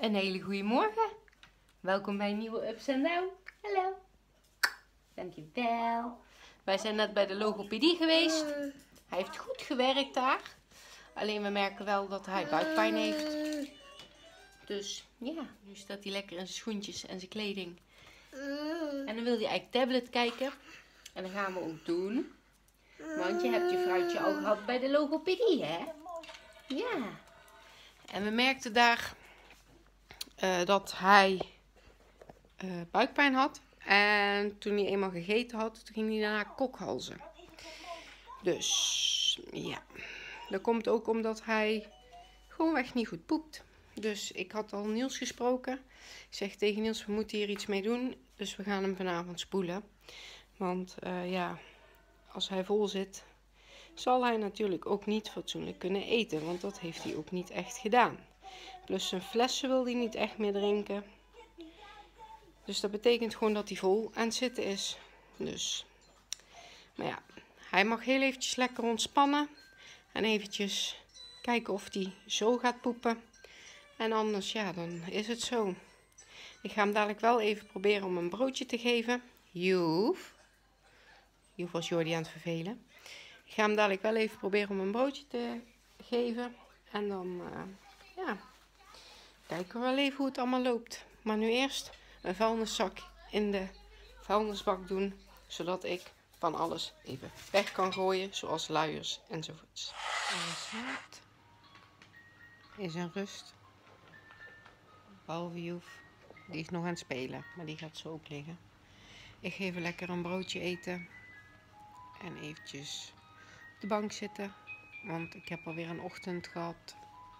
Een hele goede morgen. Welkom bij een nieuwe Ups and Down. Hallo. Dankjewel. Wij zijn net bij de logopedie geweest. Hij heeft goed gewerkt daar. Alleen we merken wel dat hij buikpijn heeft. Dus ja, nu staat hij lekker in zijn schoentjes en zijn kleding. En dan wil hij eigenlijk tablet kijken. En dat gaan we ook doen. Want je hebt je fruitje al gehad bij de logopedie, hè? Ja. En we merkten daar dat hij buikpijn had. En toen hij eenmaal gegeten had, toen ging hij daarna kokhalzen. Dus ja, dat komt ook omdat hij gewoonweg niet goed poept. Dus ik had al Niels gesproken. Ik zeg tegen Niels, we moeten hier iets mee doen. Dus we gaan hem vanavond spoelen. Want ja, als hij vol zit, zal hij natuurlijk ook niet fatsoenlijk kunnen eten. Want dat heeft hij ook niet echt gedaan. Plus zijn flessen wil hij niet echt meer drinken. Dus dat betekent gewoon dat hij vol aan het zitten is. Dus, maar ja, hij mag heel eventjes lekker ontspannen. En eventjes kijken of hij zo gaat poepen. En anders, ja, dan is het zo. Ik ga hem dadelijk wel even proberen om een broodje te geven. Joef was Jordi aan het vervelen. Ik ga hem dadelijk wel even proberen om een broodje te geven. En dan, ja, kijken we wel even hoe het allemaal loopt. Maar nu eerst een vuilniszak in de vuilnisbak doen. Zodat ik van alles even weg kan gooien. Zoals luiers enzovoorts. Alles slaapt. Is een rust. Behalve Joef. Die is nog aan het spelen. Maar die gaat zo ook liggen. Ik geef even lekker een broodje eten. En eventjes op de bank zitten. Want ik heb alweer een ochtend gehad.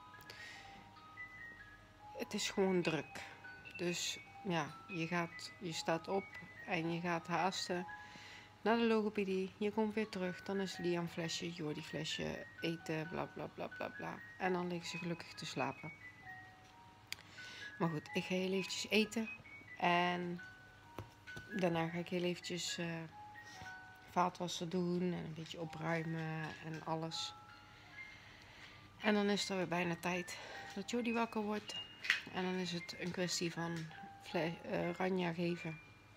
Het is gewoon druk. Dus ja, je staat op en je gaat haasten naar de logopedie. Je komt weer terug. Dan is Liam flesje, Jordi flesje, eten, bla bla bla bla bla. En dan liggen ze gelukkig te slapen. Maar goed, ik ga heel eventjes eten. En daarna ga ik heel eventjes vaatwassen doen en een beetje opruimen en alles. En dan is het weer bijna tijd dat Jordi wakker wordt. En dan is het een kwestie van Ranja geven.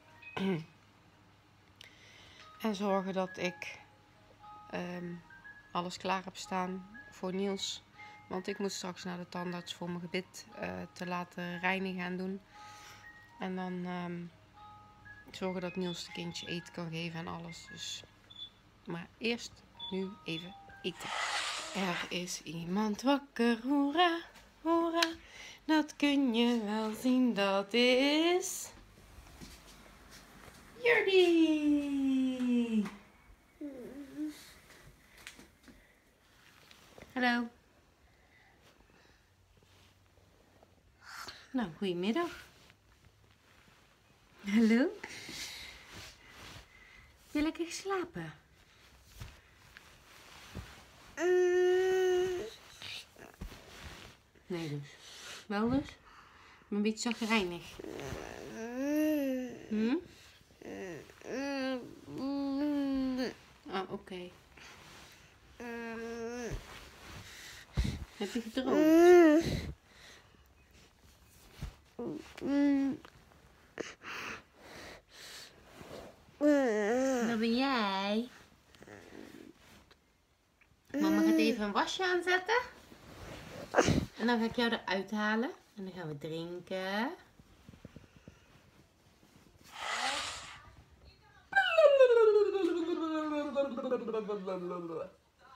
En zorgen dat ik alles klaar heb staan voor Niels. Want ik moet straks naar de tandarts voor mijn gebit te laten reinigen en doen. En dan zorgen dat Niels de kindje eten kan geven en alles. Dus. Maar eerst nu even eten. Er is iemand wakker, hoera, hoera. Dat kun je wel zien, dat is Jordi. Hallo. Nou, goedemiddag. Hallo. Heb je lekker geslapen? Nee dus. Wel dus? Maar een beetje chagrijnig. Ah, oké. Heb je gedroomd? Dat ben jij. Mama gaat even een wasje aanzetten. En dan ga ik jou eruit halen. En dan gaan we drinken. Hallo.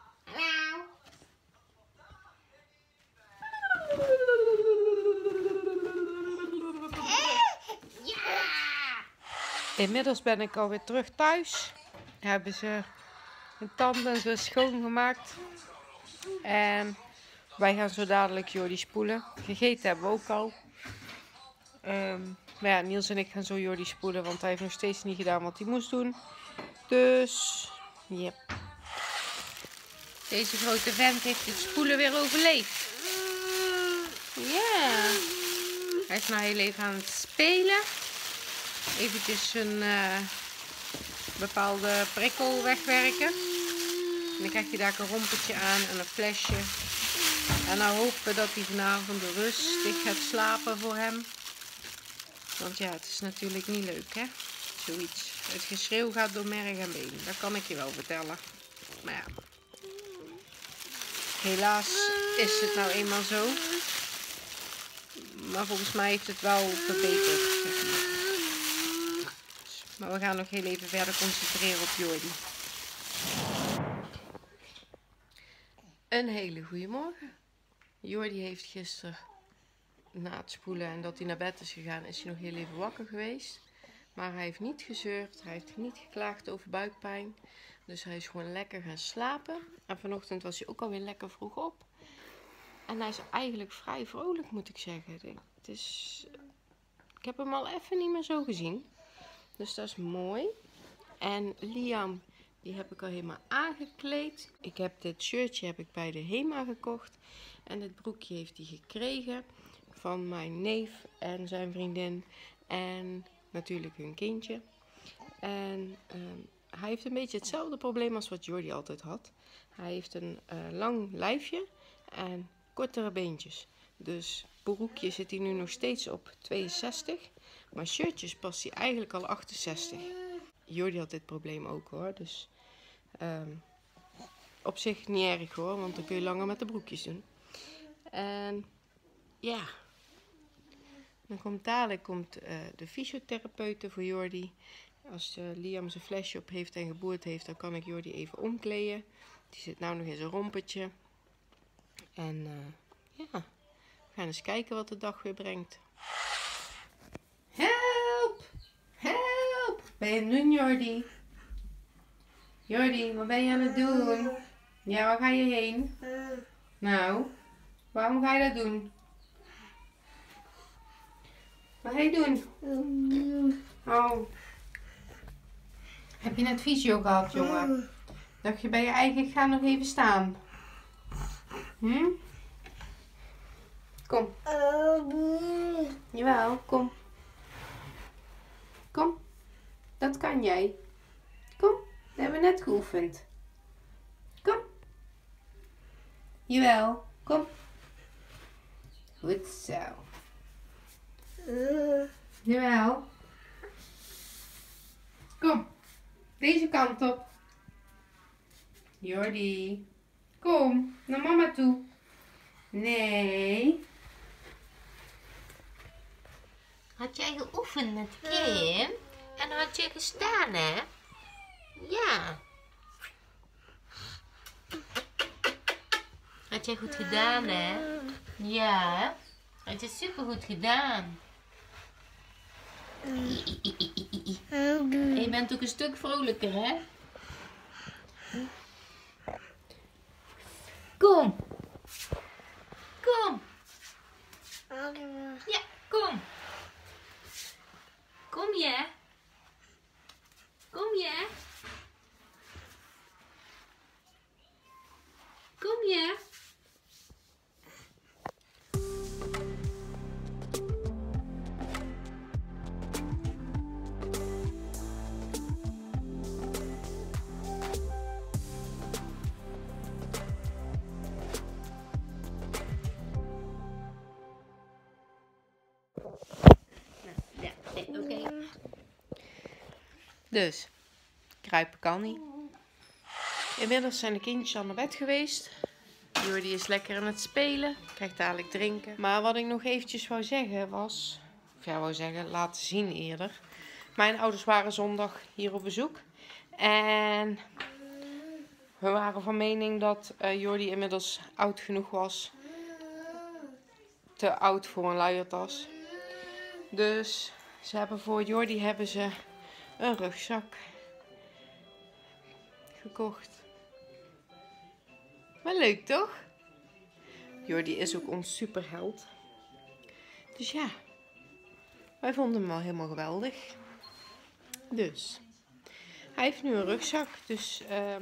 Ja. Inmiddels ben ik alweer terug thuis. Hebben ze hun tanden en zo schoongemaakt. En wij gaan zo dadelijk Jordi spoelen. Gegeten hebben we ook al. Maar ja, Niels en ik gaan zo Jordi spoelen. Want hij heeft nog steeds niet gedaan wat hij moest doen. Dus, yep. Deze grote vent heeft het spoelen weer overleefd. Ja. Hij is nou heel even aan het spelen. Eventjes een bepaalde prikkel wegwerken. En dan krijgt hij daar een rompertje aan en een flesje. En nou hopen we dat hij vanavond rustig gaat slapen voor hem. Want ja, het is natuurlijk niet leuk, hè? Zoiets. Het geschreeuw gaat door merg en been. Dat kan ik je wel vertellen. Maar ja. Helaas is het nou eenmaal zo. Maar volgens mij heeft het wel verbeterd, zeg maar. Maar we gaan nog heel even verder concentreren op Jordi. Een hele goede morgen. Jordi heeft gisteren na het spoelen en dat hij naar bed is gegaan, is hij nog heel even wakker geweest. Maar hij heeft niet gezeurd, hij heeft niet geklaagd over buikpijn. Dus hij is gewoon lekker gaan slapen. En vanochtend was hij ook alweer lekker vroeg op. En hij is eigenlijk vrij vrolijk, moet ik zeggen. Ik heb hem al even niet meer zo gezien. Dus dat is mooi. En Liam, die heb ik al helemaal aangekleed. Ik heb dit shirtje bij de HEMA gekocht. En dit broekje heeft hij gekregen van mijn neef en zijn vriendin. En natuurlijk hun kindje. En hij heeft een beetje hetzelfde probleem als wat Jordi altijd had. Hij heeft een lang lijfje en kortere beentjes. Dus broekje zit hij nu nog steeds op 62. Maar shirtjes past hij eigenlijk al 68. Jordi had dit probleem ook hoor. Dus op zich niet erg hoor. Want dan kun je langer met de broekjes doen. En ja. Dan komt dadelijk de fysiotherapeute voor Jordi. Als Liam zijn flesje op heeft en geboerd heeft, dan kan ik Jordi even omkleden. Die zit nou nog in zijn rompetje. En ja, we gaan eens kijken wat de dag weer brengt. Help! Help! Ben je aan het doen, Jordi? Jordi, wat ben je aan het doen? Ja, waar ga je heen? Nou, waarom ga je dat doen? Wat ga je doen? Oh. Heb je net fysio gehad, jongen? Dacht je bij je eigen, ik ga nog even staan. Kom. Jawel, kom. Kom. Dat kan jij. Kom, dat hebben we net geoefend. Kom. Jawel, kom. Goed zo. Jawel. Kom. Deze kant op. Jordi. Kom, naar mama toe. Nee. Had jij geoefend met Kim? En had je gestaan, hè? Ja. Had jij goed gedaan, hè? Ja. Had je supergoed gedaan. En je bent ook een stuk vrolijker, hè? Kom. Kom. Ja, kom. Kom je? Kom je? Kom je? Oké. Dus, kruipen kan niet. Inmiddels zijn de kindjes al naar bed geweest. Jordi is lekker aan het spelen. Krijgt dadelijk drinken. Maar wat ik nog eventjes wou zeggen was... Of ja, wou zeggen, laten zien eerder. Mijn ouders waren zondag hier op bezoek. En we waren van mening dat Jordi inmiddels oud genoeg was. Te oud voor een luiertas. Dus ze hebben voor Jordi een rugzak gekocht. Wel leuk toch? Jordi is ook ons superheld. Dus ja, wij vonden hem wel helemaal geweldig. Dus, hij heeft nu een rugzak. Dus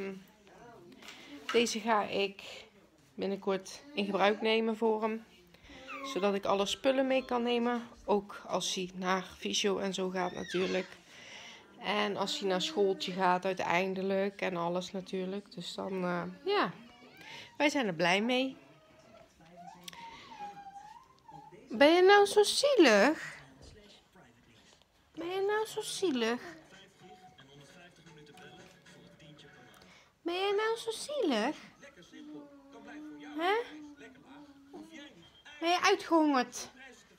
deze ga ik binnenkort in gebruik nemen voor hem. Zodat ik alle spullen mee kan nemen. Ook als hij naar fysio en zo gaat natuurlijk. En als hij naar schooltje gaat uiteindelijk. En alles natuurlijk. Dus dan, ja. Wij zijn er blij mee. Ben je nou zo zielig? Ben je nou zo zielig? Ben je nou zo zielig? Hè? Ben je uitgehongerd?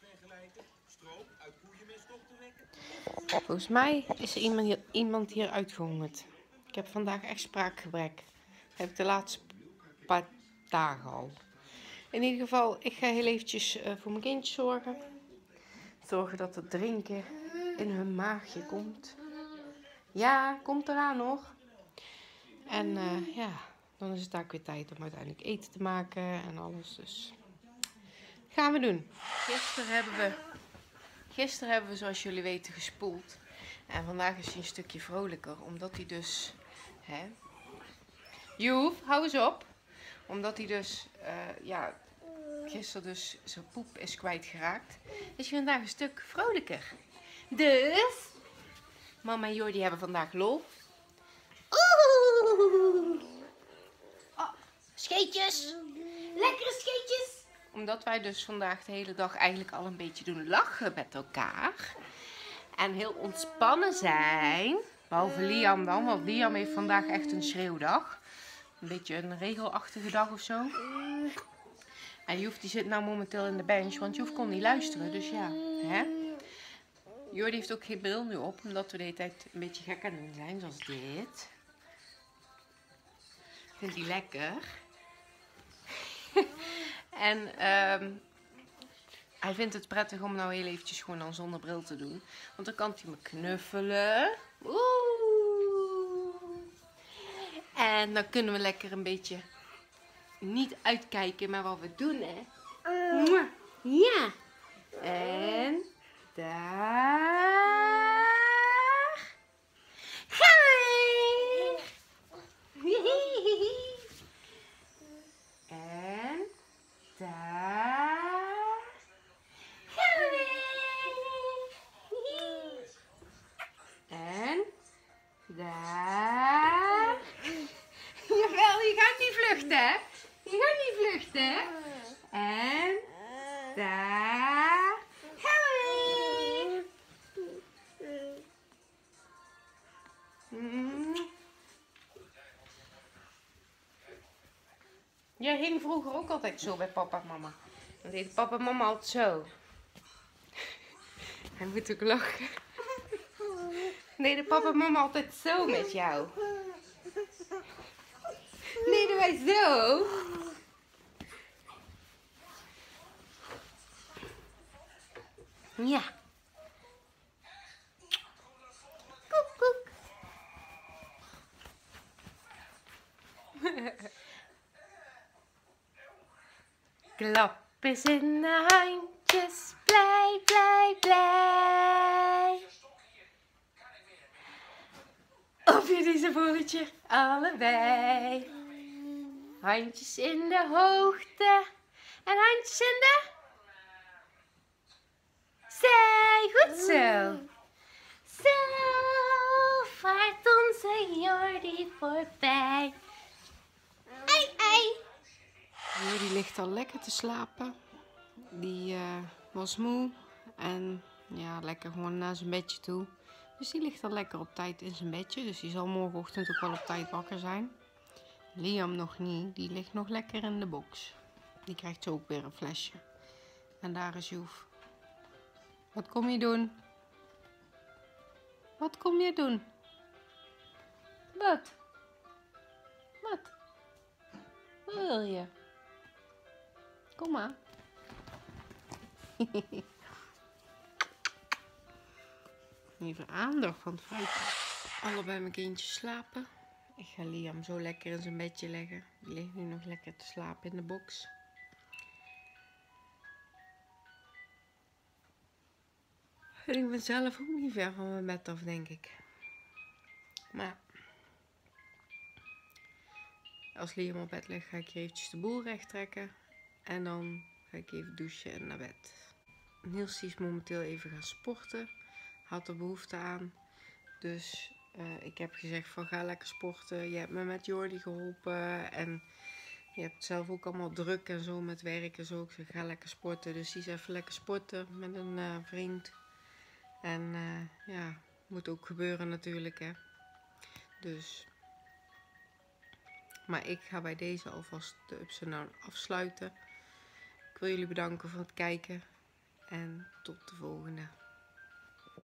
Volgens mij is er iemand hier uitgehongerd. Ik heb vandaag echt spraakgebrek. Dat heb ik de laatste paar dagen al. In ieder geval, ik ga heel eventjes voor mijn kindjes zorgen. Zorgen dat het drinken in hun maagje komt. Ja, komt eraan nog. En ja, dan is het daar weer tijd om uiteindelijk eten te maken en alles. Dus gaan we doen. Gisteren hebben we zoals jullie weten gespoeld. En vandaag is hij een stukje vrolijker. Omdat hij dus... Hè? Joef, hou eens op. Omdat hij dus... ja, gisteren dus zijn poep is kwijtgeraakt. Is hij vandaag een stuk vrolijker. Dus... Mama en Jordi hebben vandaag lol. Oeh! Oh, scheetjes! Lekkere scheetjes! Omdat wij dus vandaag de hele dag eigenlijk al een beetje doen lachen met elkaar. En heel ontspannen zijn. Behalve Liam dan, want Liam heeft vandaag echt een schreeuwdag. Een beetje een regelachtige dag of zo. En Joef die zit nou momenteel in de bench, want Joef kon niet luisteren. Dus ja, hè? Jordi heeft ook geen bril nu op, omdat we de hele tijd een beetje gek aan het doen zijn, zoals dit. Vindt hij lekker. En hij vindt het prettig om nou heel eventjes gewoon dan zonder bril te doen. Want dan kan hij me knuffelen. Oeh. En dan kunnen we lekker een beetje niet uitkijken, maar wat we doen, hè. Ja. En daar gaan we. En daar gaan we. En daar. Jawel, je gaat niet vluchten, hè? Je gaat niet vluchten, hè? En daar gaan we. Jij hing vroeger ook altijd zo bij papa en mama. Dan deed papa en mama altijd zo. Hij moet ook lachen. Deden papa en mama altijd zo met jou. Deden wij zo? Ja. Koek, koek. Klap eens in de handjes, blij, blij, blij. Op je deze voetje, allebei. Handjes in de hoogte en handjes in de zij. Goed zo. Zo vaart onze Jordi voorbij. Ei, ei. Jordi ligt al lekker te slapen. Die was moe en ja, lekker gewoon naar zijn bedje toe. Dus die ligt al lekker op tijd in zijn bedje. Dus die zal morgenochtend ook wel op tijd wakker zijn. Liam nog niet. Die ligt nog lekker in de box. Die krijgt zo ook weer een flesje. En daar is Joef. Wat kom je doen? Wat kom je doen? Wat? Wat? Wat wil je? Kom maar. Even aandacht van het fruit. Allebei mijn kindjes slapen. Ik ga Liam zo lekker in zijn bedje leggen. Die ligt nu nog lekker te slapen in de box. En ik ben zelf ook niet ver van mijn bed af, denk ik. Maar als Liam op bed ligt, ga ik hier eventjes de boel recht trekken. En dan ga ik even douchen en naar bed. Niels is momenteel even gaan sporten. Had er behoefte aan. Dus ik heb gezegd van ga lekker sporten. Je hebt me met Jordi geholpen. En je hebt zelf ook allemaal druk en zo met werk en zo. Ik zeg, ga lekker sporten. Dus die is even lekker sporten met een vriend. En ja, moet ook gebeuren natuurlijk, hè. Dus. Maar ik ga bij deze alvast de ups en downs afsluiten. Ik wil jullie bedanken voor het kijken. En tot de volgende.